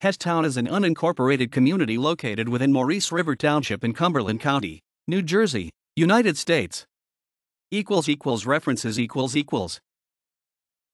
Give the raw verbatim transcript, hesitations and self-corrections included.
Hesstown is an unincorporated community located within Maurice River Township in Cumberland County, New Jersey, United States. References equals equals